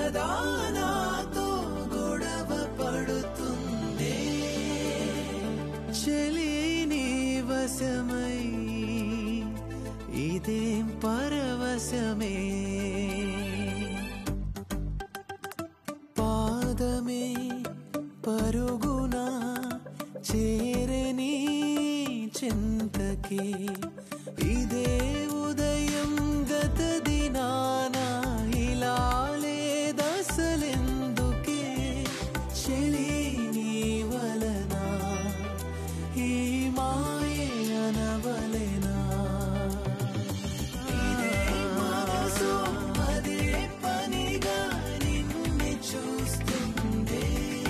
కదా నాతో గొడవ పడుతుందే చెలి నీ వశమై ఇదేం పరవశమే పాదమే పరుగునా చేరని చింతకే ఇదే ఉదయం గత దినాన ఇలా లేదసలెందుకే చెలి నీ వలన ఈ మాయే అనవలెనా ఇదే మనసు అదే పనిగా నిన్ను చూస్తుందే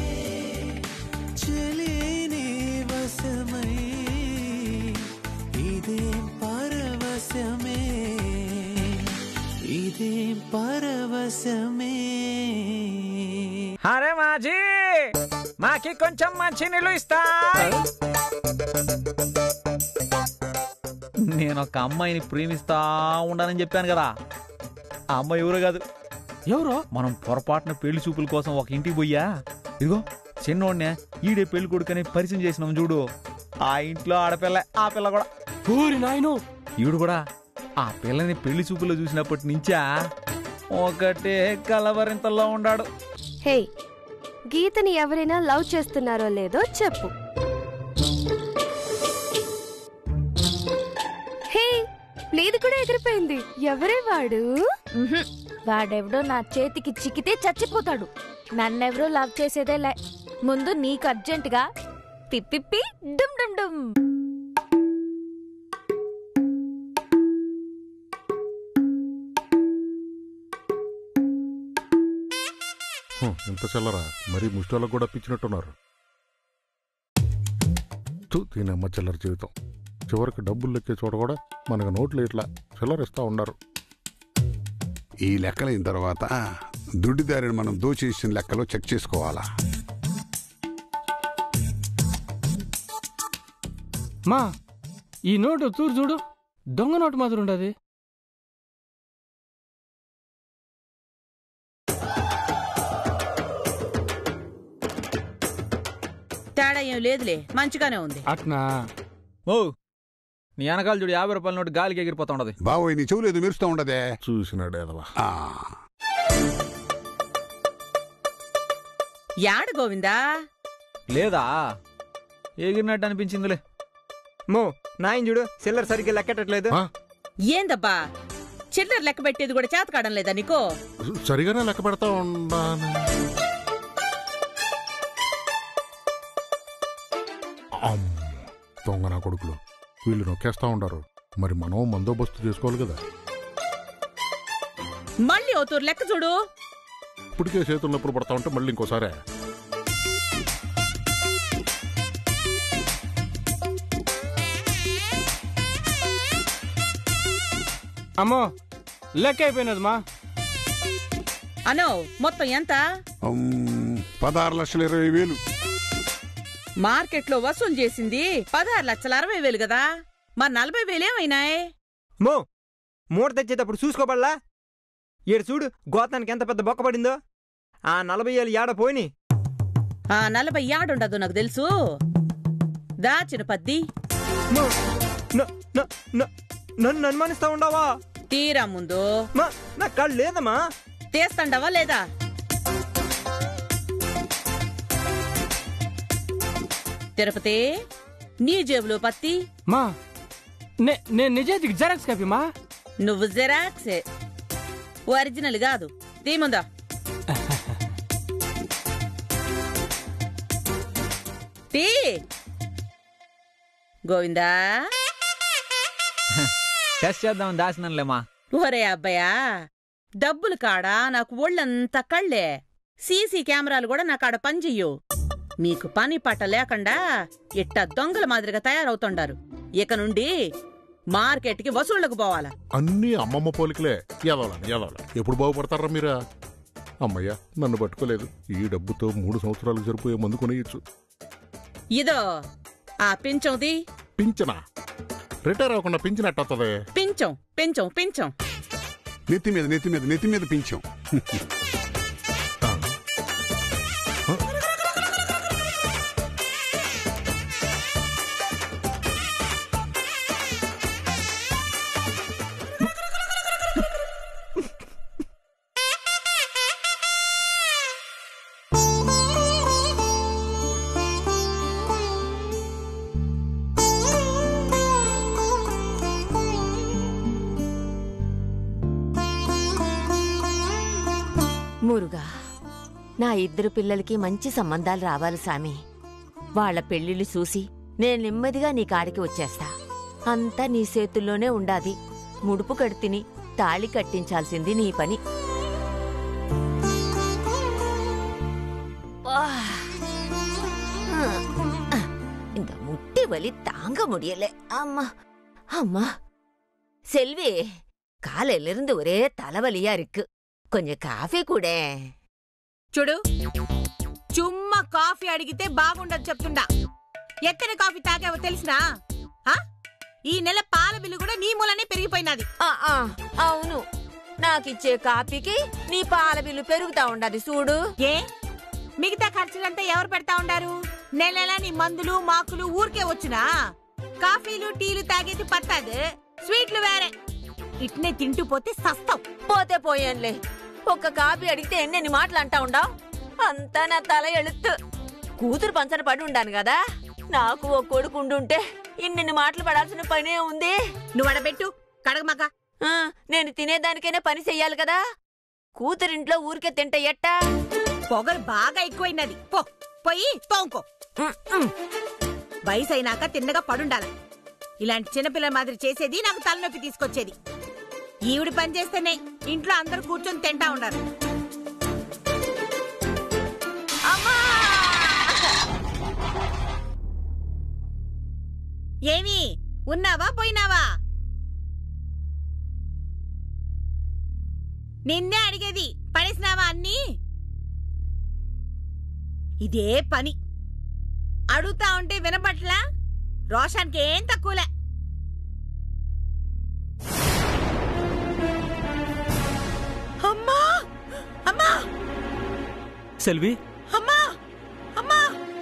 చెలి నీ వశమై ఇదేం పరవశమే ఇదేం పరవశమే అరే మాజీ మాకి కొంచెం మంచి నీళ్ళు ఇస్తా. నేను ఒక అమ్మాయిని ప్రేమిస్తా ఉండాలని చెప్పాను కదా, ఆ అమ్మాయి ఎవరో కాదు. ఎవరో మనం పొరపాటున పెళ్లి చూపుల కోసం ఒక ఇంటికి పోయా, ఇదిగో చిన్నోడ్నే ఈడే పెళ్లి కొడుకని పరిచయం చేసినాం చూడు, ఆ ఇంట్లో ఆడపిల్ల, ఆ పిల్ల కూడా. ఊరి నాయను ఈడు కూడా ఆ పిల్లని పెళ్లి చూపులో చూసినప్పటి నుంచా ఒకటే కలవరింతల్లో ఉన్నాడు. హే, గీతని ఎవరైనా లవ్ చేస్తున్నారో లేదో చెప్పు. హే, లేదు కూడా ఎగిరిపోయింది. ఎవరే వాడు? వాడెవడో నా చేతికి చిక్కితే చచ్చిపోతాడు. నన్నెవరో లవ్ చేసేదేలే. ముందు నీకు అర్జెంటుగా పిప్పిప్పి డుమ్ డుమ్ డుమ్. ఎంత చల్లరా, మరీ ముష్టాలకు కూడా పిచ్చినట్టున్నారు. తినమ్మ చిల్లర జీవితం. చివరికి డబ్బులు లెక్కే చోట కూడా మనకు నోట్లు ఇట్లా చిల్లరిస్తా ఉన్నారు. ఈ లెక్కలైన తర్వాత దుడ్డిదారిని మనం దోచేసిన లెక్కలో చెక్ చేసుకోవాలా. మా ఈ నోటు తూరు చూడు, దొంగ నోటు మాత్రం ఉండదు. తేడా ఏం లేదులే, మంచిగానే ఉంది. అట్నా? ఓ నీ వెనకాల చూడు 50 రూపాయల నోటు గాలికి ఎగిరిపోతా ఉండదు. బావోయ్ నీ చెవులేదు మెరుస్తూ ఉండదే. చూసినాడు ఎదవా. యాడ గోవిందా? లేదా ఎగిరినట్టు అనిపించిందిలే. మో నాయన చూడు, చిల్లర సరిగ్గా లెక్కట్లేదు. ఏందబ్బా, చిల్లర లెక్క పెట్టేది కూడా చేత కావడం లేదా నీకో? సరిగానే లెక్క పెడతా ఉండాను. దొంగ నా కొడుకులు వీళ్ళు నొక్కేస్తా ఉండారు. మరి మనం బందోబస్తు చేసుకోవాలి కదా. మళ్ళీ అవుతూరు లెక్క చూడు. ఇప్పటికే చేతులు నొప్పులు పడతా ఉంటే మళ్ళీ ఇంకోసారే. అమ్మో లెక్క అయిపోయినదమ్మా. అనో మొత్తం ఎంత? 16,20,000. మార్కెట్లో వసూలు చేసింది 16,60,000 కదా, మరి 40,000 ఏమైనాయి? మో మూట తెచ్చేటప్పుడు చూసుకోబడలా? ఏడు చూడు గోతానికి ఎంత పెద్ద బొక్క పడిందో. ఆ 40,000 ఏడ పోయిని. ఆ 40 ఏడుండదు నాకు తెలుసు. దాచిన 10. నన్ను అనుమానిస్తా ఉండవా? తీరా ముందు నా కళ్ళు లేదమ్మా. తీస్తాండవా లేదా? తిరుపతి నీ జేబులో 10. మా నేను నిజానికి జెరాక్స్ కాపీ మా. నువ్వు జెరాక్సే, ఒరిజినల్ కాదు. తీముందా తీ. గోవిందా టెస్ట్ చేద్దాం దాసినంలేమా. ఒరే అబ్బాయా, డబ్బులు కాడా నాకు ఒళ్ళంతా కళ్ళే. సీసీ కెమెరాలు కూడా నా కాడ పనిచెయ్యు. మీకు పని పట్ట లేకుండా ఇట్ట దొంగల మాదిరిగా తయారవుతుండారు. ఇక నుండి మార్కెట్కి వసూళ్లకు పోవాలా. అన్నీ అమ్మమ్మ పోలికలే. ఎదవాల ఎప్పుడు బాగుపడతారా మీరా? అమ్మయ్య నన్ను పట్టుకోలేదు. ఈ డబ్బుతో 3 సంవత్సరాలు సరిపోయే మందు కొనేయచ్చు. ఇదో ఆ పింఛంది. పింఛనా? రిటైర్ అవ్వకుండా పింఛన్ ఎట్టవుతుంది? పింఛం పింఛం పింఛం నెత్తి మీద పింఛం. మురుగా, నా ఇద్దరు పిల్లలకి మంచి సంబంధాలు రావాలి సామి. వాళ్ల పెళ్లిళ్ళు చూసి నేను నెమ్మదిగా నీ కాడికి వచ్చేస్తా. అంతా నీ చేతుల్లోనే ఉండాది. ముడుపు కడితిని, తాళి కట్టించాల్సింది నీ పని. இந்த முட்டி வலி தாங்க முடியல. அம்மா அம்மா செல்வி, காலையில இருந்து ஒரே தலைவலியா இருக்கு. கொஞ்சம் காஃபி கூட. చూడు, చుమ్మా కాఫీ అడిగితే బాగుండదు చెప్తుండా. ఎత్తని కాఫీ తాగావో తెలిసినా? ఈ నెల పాల బిల్లు కూడా నీ మూలనే పెరిగిపోయినది. అవును, నాకిచ్చే కాఫీకి నీ పాల బిల్లు పెరుగుతా ఉండదు చూడు. ఏ మిగతా ఖర్చులంతా ఎవరు పెడతా ఉండారు? నెల నెల నీ మందులు మాకులు ఊరికే వచ్చునా? కాఫీలు టీలు తాగేది పత్తాదు, స్వీట్లు వేరే. ఇట్నే తింటూ పోతే సస్తావు. పోతే పోయానులే. ఒక్క కాఫీ అడిగితే ఎన్నెన్ని మాటలు అంటా ఉండావు. అంతా నా తల ఎలుత్తు. కూతురు పంచన పడి ఉండాను కదా. నాకు ఓ కొడుకు ఉండుంటే ఇన్ని మాటలు పడాల్సిన పనే ఉంది. నువ్వు అడబెట్టు, కడగమాక. నేను తినేదానికైనా పని చెయ్యాలి కదా. కూతురింట్లో ఊరికే తింటే ఎట్టా? పొగరు బాగా ఎక్కువైనది. పోయి తోంకో. వయసు అయినాక తిన్నగా పడుండాల. ఇలాంటి చిన్నపిల్లల మాదిరి చేసేది నాకు తలనొప్పి తీసుకొచ్చేది. ఈవిడి పని చేస్తేనే ఇంట్లో అందరూ కూర్చొని తింటా ఉండారు. ఏమి ఉన్నావా పోయినావా? నిన్నే అడిగేది. పడేసినావా అన్నీ? ఇదే పని. అడుగుతా ఉంటే వినపట్లా? రోషానికి ఏం తక్కువలే. అమ్మా అమ్మా సెల్వి, అమ్మా అమ్మా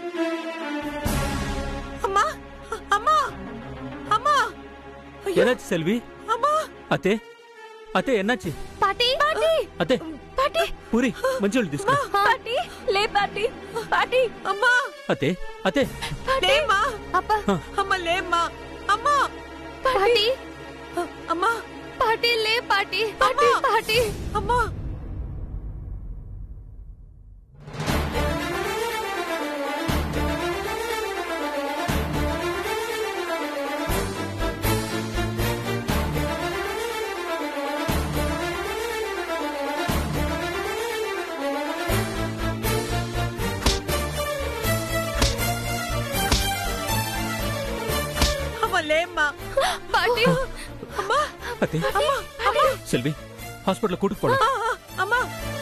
అమ్మా అమ్మా అమ్మా. ఎన్నాச்சு సెల్వి? అమ్మా అతే అతే ఎన్నాச்சு? పాటి అతే పాటి పూరి మంచిళ్ళు తీసుకో. పాటి లే పాటి పాటి. అమ్మా అతే అతే లేమ్మా. అప్పా అమ్మ లేమ్మా. అమ్మా పాటి అమ్మా పాటి లే పాటి పాటి పాటి. అమ్మా లేమ్మా. పాటి అమ్మా అతే అమ్మా అమ్మా. సెల్వి, హాస్పిటల్ కూటుకు పోడు. అమ్మా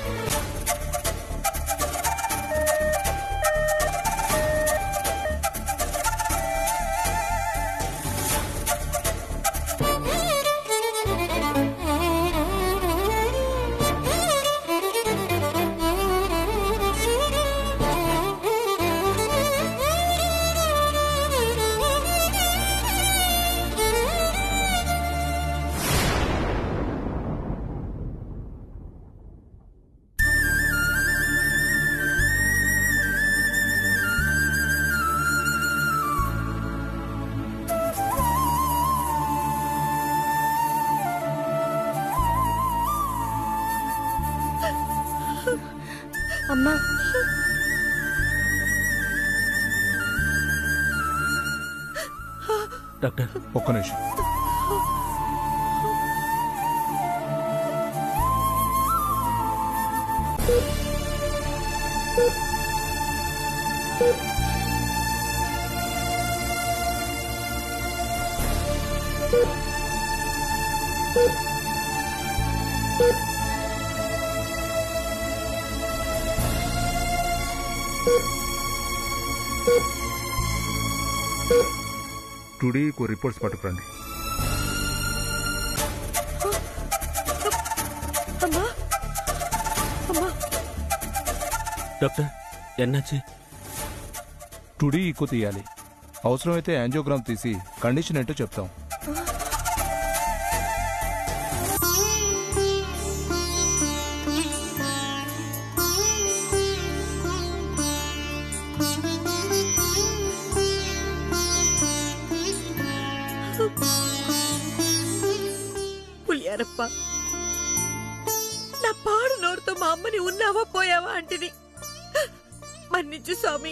అమ్మా డాక్టర్ ఒక్క నిమిషం. टुडे को रिपोर्ट्स पట్టుకురండి. డాక్టర్ ఎన్నాச்சு? టుడే ఈకో తీయాలి. అవసరమైతే యాంజియోగ్రామ్ తీసి కండిషన్ ఏంటో చెప్తాం. పులియారప్ప, నా పాడు నోరుతో మా అమ్మని ఉన్నావా పోయావా అంటిని. మన్నించు స్వామి.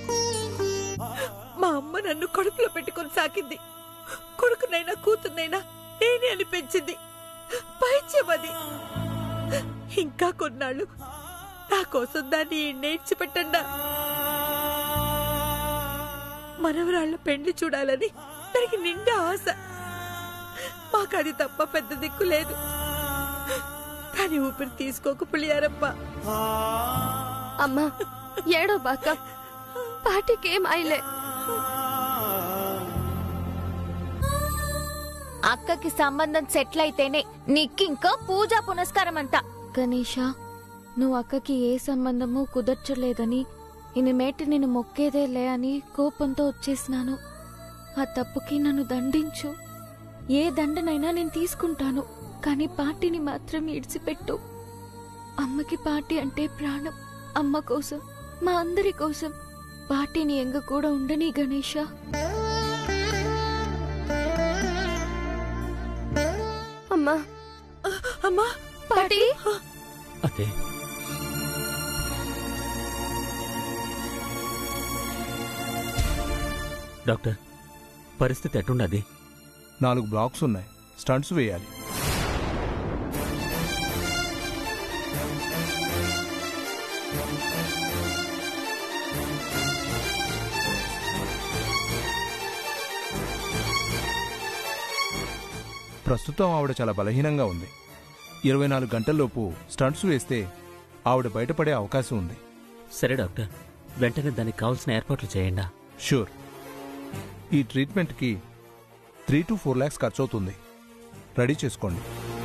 మా అమ్మ నన్ను కడుపులో పెట్టుకొని సాకింది. కొడుకునైనా కూతుర్నైనా నేనే అని పెంచింది. పైచ్యమది. ఇంకా కొన్నాళ్ళు నా కోసం దాన్ని నేర్చిపెట్టండా. మనవరాళ్ల పెండ్లి చూడాలని దానికి నిండా ఆశ. మాకది తప్ప పెద్ద దిక్కు లేదు. కానీ ఊపిరి తీసుకోక పులియారప్ప. అమ్మా ఏడో బాక, పాటికేం అయిలే. అక్కకి సంబంధం సెటిల్ అయితేనే నీకింకా పూజా పునస్కారం అంతా. గణేష, నువ్వు అక్కకి ఏ సంబంధము కుదర్చలేదని ఇనిమేటి నేను మొక్కేదేలే అని కోపంతో వచ్చేసినాను. ఆ తప్పుకి నన్ను దండించు. ఏ దండనైనా నేను తీసుకుంటాను, కానీ పార్టీని మాత్రం ఇడిచిపెట్టు. అమ్మకి పార్టీ అంటే ప్రాణం. అమ్మ కోసం, మా అందరి కోసం పార్టీని ఎంగ కూడా ఉండని గణేష. అమ్మా అమ్మా పార్టీ. అదే డాక్టర్, పరిస్థితి ఎట్టుండది? 4 బ్లాక్స్ ఉన్నాయి. స్టంట్స్ వేయాలి. ప్రస్తుతం ఆవిడ చాలా బలహీనంగా ఉంది. 24 గంటల్లోపు స్టంట్స్ వేస్తే ఆవిడ బయటపడే అవకాశం ఉంది. సరే డాక్టర్, వెంటనే దానికి కావాల్సిన ఏర్పాట్లు చేయండి. షూర్. ఈ ట్రీట్మెంట్కి 3 to 4 lakhs ఖర్చు అవుతుంది. రెడీ చేసుకోండి.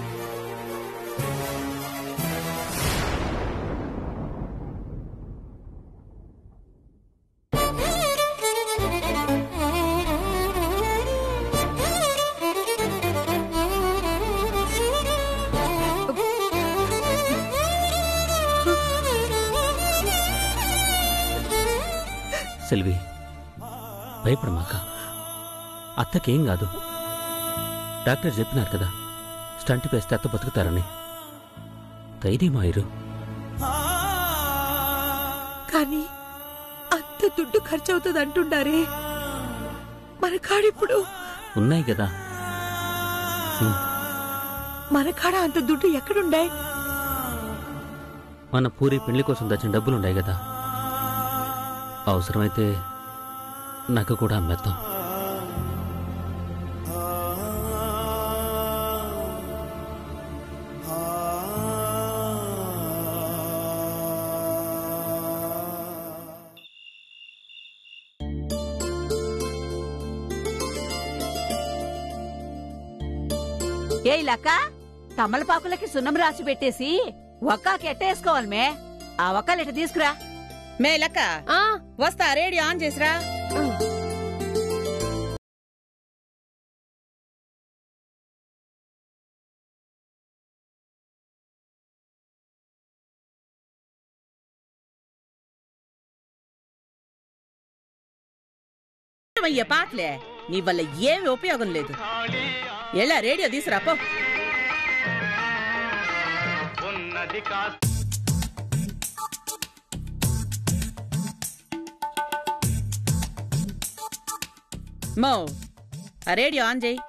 సెల్వి, భయపడమాక. అత్తకేం కాదు. డాక్టర్ చెప్పినారు కదా, స్టంట్ వేస్తే అత్త బతుకుతారని. ధైర్యమాయిరు. కానీ అంత దుడ్డు ఖర్చు అవుతుంది అంటుండారే. మన కాడిప్పుడు ఉన్నాయి కదా. మన కాడ అంత దుడ్డు ఎక్కడుండాయి? మన పూరి పెళ్లి కోసం తెచ్చిన డబ్బులున్నాయి కదా. అవసరమైతే నాకు కూడా అమ్మేద్దాం. ఏ లక్క, తమలపాకులకి సున్నం రాసి పెట్టేసి ఒక్కాకి ఎట్టేసుకోవాలి మే. ఆ ఒక్కలు ఎట్ట తీసుకురా. మే లక్క, వస్తా. రేడియో ఆన్ చేసిరా. అయ్యే పాటలే, నీ వల్ల ఏమి ఉపయోగం లేదు. ఎలా రేడియో తీసురాపో. మో, ఆ రేడియో ఆన్ చేయి.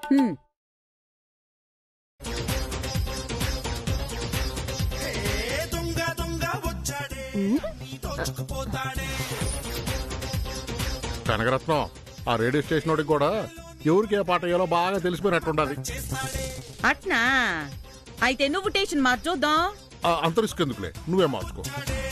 కనకరత్నం, ఆ రేడియో స్టేషన్ వాడికి కూడా ఎవరికి ఏ పాట వేయాలో బాగా తెలిసిపోయినట్టుండాలి. అట్నా? అయితే నువ్వు స్టేషన్ మార్చు చూద్దాం. అంత రిస్క్ ఎందుకులే, నువ్వే మార్చుకో.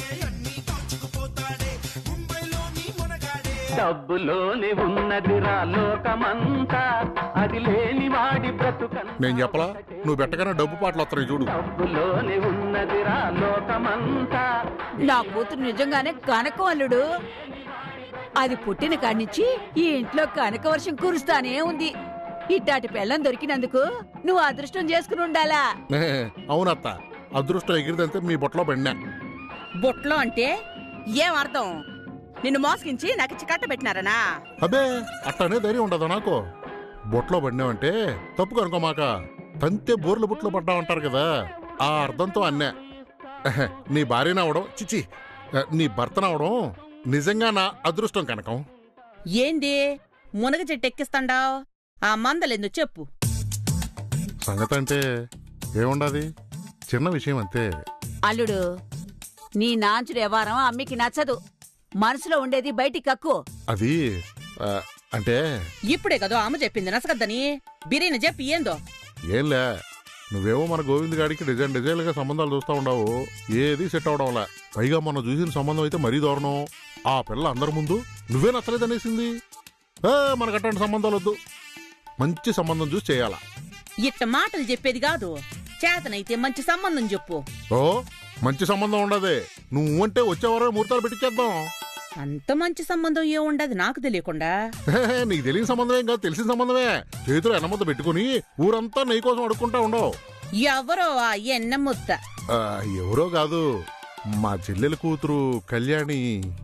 డబ్బులోని ఉన్నదిరా లోకమంతా, అది లేని వాడి బ్రతుకన్. నేను చెప్పలా, నువ్వు పెట్టగానే డబ్బు పాటలు వస్తాయి చూడు. డబ్బులోని ఉన్నదిరా లోకమంతా. నా కూతురు నిజంగానే కనకవల్లుడు. అది పుట్టిన కాడ్నించి ఈ ఇంట్లో కనక వర్షం కురుస్తానే ఉంది. ఇట్టాటి పెళ్ళం దొరికినందుకు నువ్వు అదృష్టం చేసుకుని ఉండాలా. అవునత్త, అదృష్టం ఎగిరిదంతే మీ బొట్లో పడినా. బొట్లో అంటే ఏం అర్థం? నిన్ను మోసగించి నాకు చికట్ట పెట్టినారనా? అబే, అట్టనే ధైర్యం ఉండదు నాకు. బొట్లో పడినావంటే తప్పు కనుకోమాక. తంతే బోర్ల బుట్లో పడ్డామంటారు కదా, ఆ అర్థంతో అన్నా. నీ భార్యనవడం చిచి నీ భర్తనవడం నిజంగా నా అదృష్టం కనకం. ఏంది మునగ చెట్టు ఎక్కిస్తాండావ్? ఆ మందలెందు చెప్పు. సంగతి అంటే ఏముండది, చిన్న విషయం అంతే. అల్లుడు, నీ నాంచుడు వ్యవహారం అమ్మికి నచ్చదు. మనసులో ఉండేది బయటికి కక్కు. అది అంటే ఇప్పుడే కదా అమ్మ చెప్పింది నసగద్దని. బిర్యానీ చెప్పి ఏందో. ఏంలే, నువ్వేమో మన గోవింద్ గాడికి డిజైన్లుగా సంబంధాలు చూస్తా ఉండవు, ఏది సెట్ అవడంలా. పైగా మనం చూసిన సంబంధం అయితే మరీ దారుణం. ఆ పిల్ల అందరి ముందు నువ్వే నచ్చలేదనేసింది. మనకు అట్లాంటి సంబంధాలు వద్దు, మంచి సంబంధం చూసి చేయాలా. ఇట్ట మాటలు చెప్పేది కాదు, చేతనైతే మంచి సంబంధం చెప్పు. ఓ మంచి సంబంధం ఉండదే, నువ్వంటే వచ్చేవారో ముహూర్తాలు పెట్టించేద్దాం. అంత మంచి సంబంధం ఏముండదు నాకు తెలియకుండా. నీకు తెలియని సంబంధమేం కాదు, తెలిసిన సంబంధమే. చేతిలో ఎన్నముద్ద పెట్టుకుని ఊరంతా నెయ్యి కోసం అడుక్కుంటా ఉండవు. ఎవరో ఆ ఎన్నముద్ద? ఎవరో కాదు, మా చెల్లెల కూతురు కళ్యాణి.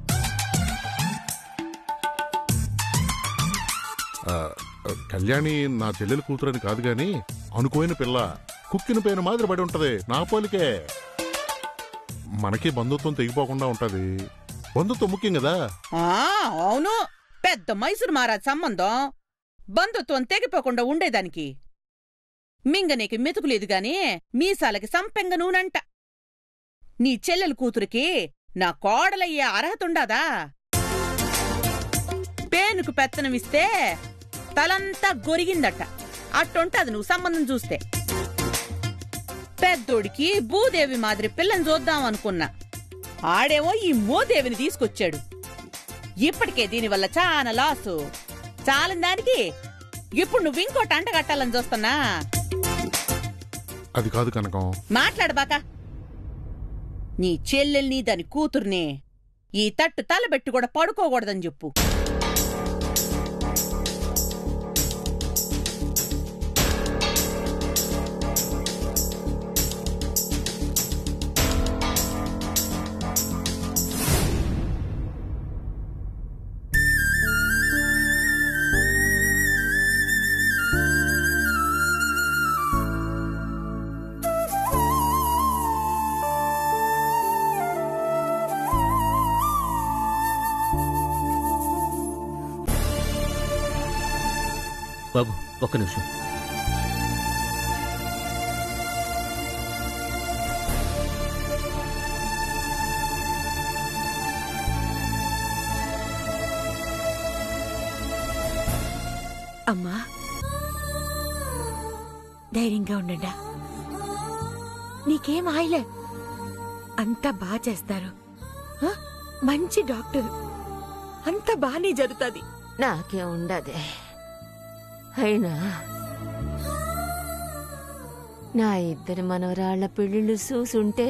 కళ్యాణి నా చెల్లెల కూతురని కాదు గాని అనుకోని పిల్ల, కుక్కిన పైన మాదిరి పడి ఉంటది, నా పోలికే. మనకి బంధుత్వం తెగిపోకుండా ఉంటది, బంధుత్వం ముఖ్యం కదా. అవును, పెద్ద మైసూరు మహారాజ్ సంబంధం బంధుత్వం తెగిపోకుండా ఉండేదానికి. మింగనేకి మెతుకులేదు గాని మీసాలకి సంపెంగ నూనంట. నీ చెల్లెల కూతురికి నా కోడలయ్యే అర్హతుండాదా? పేనుకు పెత్తనమిస్తే తలంతా గొరిగిందట, అట్టుంటది నువ్వు సంబంధం చూస్తే. పెద్దోడికి భూదేవి మాదిరి పిల్లని చూద్దామనుకున్నా, ఆడేమో ఈ మోదేవిని తీసుకొచ్చాడు. ఇప్పటికే దీనివల్ల చాలా లాసు. చాలని దానికి ఇప్పుడు నువ్వు ఇంకోటి అంటగట్టాలని చూస్తున్నా. అది కాదు కనకం. మాట్లాడబాక. నీ చెల్లెల్ని దాని కూతుర్ని ఈ తట్టు తలబెట్టి కూడా పడుకోకూడదని చెప్పు. బాబు ఒక్క నిమిషం. అమ్మా ధైర్యంగా ఉండండా, నీకేం ఆయిలే, అంతా బాగా చేస్తారు. మంచి డాక్టర్, అంతా బానే జరుగుతుంది. నాకే ఉండదే. అయినా నా ఇద్దరు మనవరాళ్ల పెళ్లిళ్ళు చూసుంటే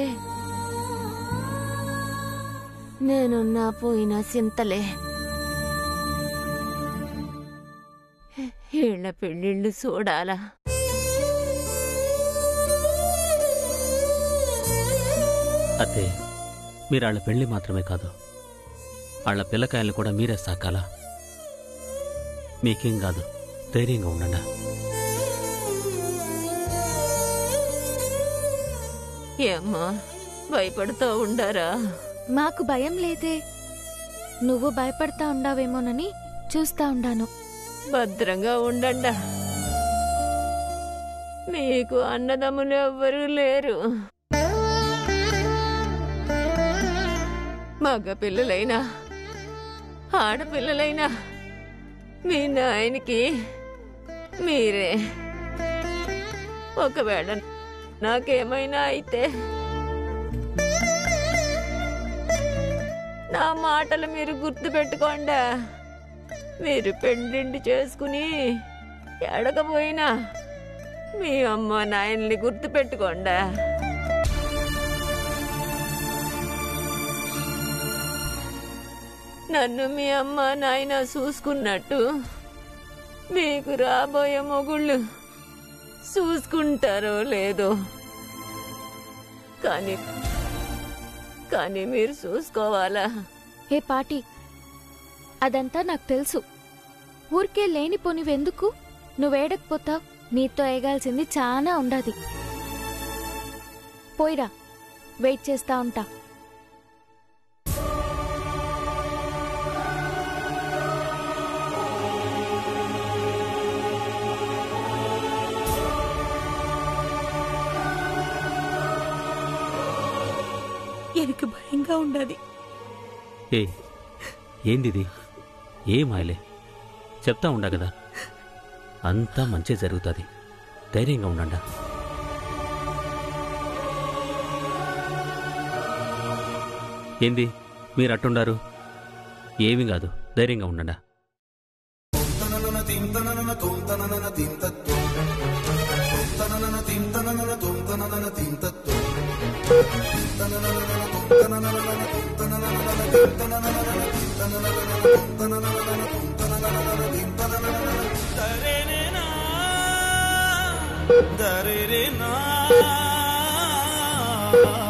నేనున్నా పోయినా చింతలే. వీళ్ళ పెళ్లిళ్ళు చూడాలా? అతే మీరు వాళ్ళ పెళ్లి మాత్రమే కాదు, వాళ్ళ పిల్లకాయలు కూడా మీరే సాకాలా. మీకేం కాదు, ధైర్యంగా ఉండండి. ఏమ్మా భయపడుతూ ఉండారా? మాకు భయం లేదే, నువ్వు భయపడతా ఉండావేమోనని చూస్తా ఉండాను. భద్రంగా ఉండండా. మీకు అన్నదమ్ములు ఎవ్వరూ లేరు. మగ పిల్లలైనా ఆడపిల్లలైనా మీ నాయనకి మీరే. ఒకవేళ నాకేమైనా అయితే నా మాటలు మీరు గుర్తుపెట్టుకోండా. మీరు పెండిండి చేసుకుని ఎడకపోయినా మీ అమ్మ నాయనని గుర్తుపెట్టుకోండా. నన్ను మీ అమ్మ నాయన చూసుకున్నట్టు మీకు రాబోయే మొగుళ్ళు చూసుకుంటారో లేదో కానీ మీరు చూసుకోవాలా? ఏ పాటి, అదంతా నాకు తెలుసు. ఊరికే లేనిపోనివెందుకు? నువ్వేడకపోతావు. నీతో ఏగాల్సింది చాలా ఉండాది. పోయిరా, వెయిట్ చేస్తా ఉంటా. எனக்கு భయంగా ఉండదు. ఏ ఏందిది? ఏం ఆయలే చెప్తా ఉండా కదా, అంతా మంచి జరుగుతుంది. ధైర్యంగా ఉండండా. ఏంది మీరు అట్టుండారు? ఏమీ కాదు, ధైర్యంగా ఉండండా. దరేనా